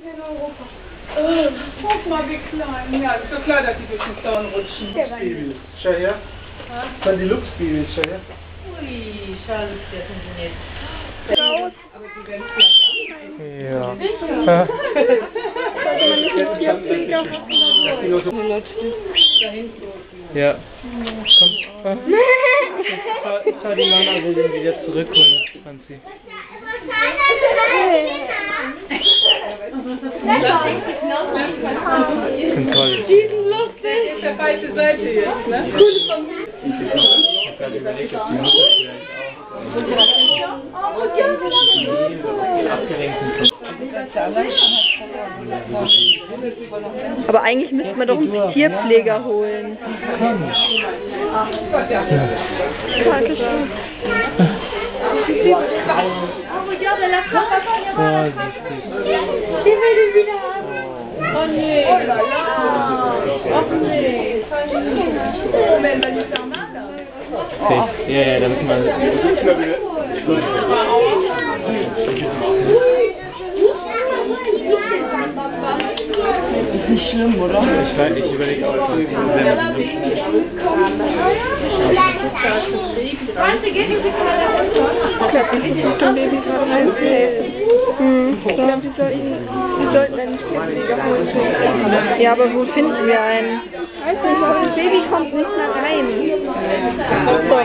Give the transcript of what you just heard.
in Europa. Guck mal, wie klein. Ja, ist so klar, dass die durch den Zaun rutschen. Baby, schau her. Dann die Lux-Baby, schau her. Ui, schade, der funktioniert. Raus. Aber die werden vielleicht Ja. Sollte man nicht einen Tierpfleger haben? da hinten. Ja. Komm. Ich fahr die Mama will wieder zurückholen, Franzi. Ich bin toll. Die sind lustig. Das ist der falsche Seite jetzt, ne? Ich hab gerade überlegt, ob die Mutter vielleicht auch abgelenkt sind. Aber eigentlich müsste man doch einen Tierpfleger holen. Dankeschön. Vorsichtig. Die will den wieder haben. Oh nee. Oh la la. Oh nee. Moment, weil die Okay. Ja, ja, da müssen wir... Ist nicht schlimm, oder? Ich überlege auch, was ich Ich glaube, die Baby gerade reinzuhelfen. Ich glaube, wir sollten einen Tierpfleger holen. Ja, aber wo finden wir einen? Weiß nicht, aber das Baby kommt nicht mehr rein. Doch.